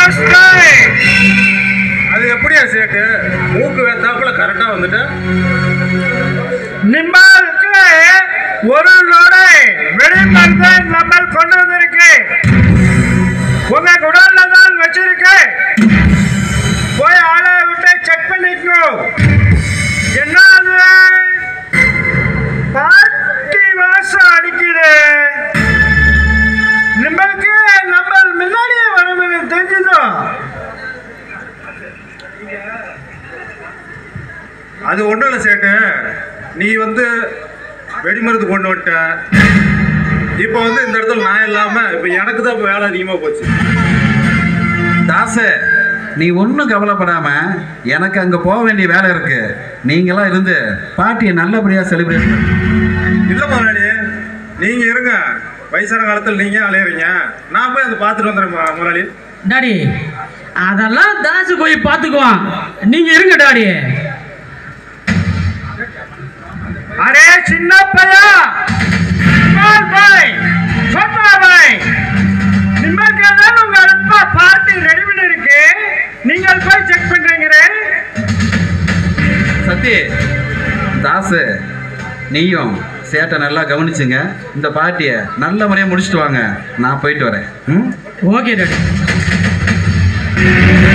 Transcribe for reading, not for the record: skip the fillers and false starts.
அது எப்படியா சேட்டு மூக்கு வேத்தாப்புல கரெக்டா வந்துட்டு நிம்மளுக்கு ஒரு லோடை வெளிமருந்து நம்ம கொண்டு வந்திருக்கு. உங்க குடல்ல தான் வச்சிருக்கு. போய் ஆளை விட்டு செக் பண்ணிக்கோ. என்ன பார்ட்டி வாசம் அடிக்குது. நிம்மளுக்கு நம்ம முன்னாடியே வரணும்னு தெரிஞ்சதோ. அது ஒண்ணும் இல்லை சேட்டு, நீ வந்து வெடிமருந்து கொண்டு வந்துட்ட. இப்போ வந்து இந்த இடத்துல நான் இல்லாம இப்போ எனக்கு தான் வேலை அதிகமா போச்சு. தாசு, நீ ஒன்றும் கவலைப்படாம எனக்கு அங்கே போக வேண்டிய வேலை இருக்கு. நீங்களாம் இருந்து பார்ட்டியை நல்லபடியாக செலிப்ரேட் பண்ணு. இல்லை முதலாளி, நீங்க இருங்க. வயசான காலத்தில் நீங்க அலையிறீங்க, நான் போய் அதை பார்த்துட்டு வந்துடுறேன் முதலாளி. டாடி அதெல்லாம் தாசு போய் பார்த்துக்குவான், நீங்க இருங்க டாடி. அரே சின்ன பையா, பாய் சோட்டா பாய், நிம்மளுக்கு தான் உங்க அப்பா பார்ட்டி ரெடி பண்ணி இருக்கு. நீங்கள் போய் செக் பண்றீங்க. சத்தி, தாசு, நீயும் சேட்டை நல்லா கவனிச்சுங்க. இந்த பார்ட்டியை நல்ல முறையாக முடிச்சுட்டு வாங்க. நான் போயிட்டு வரேன். Okay daddy.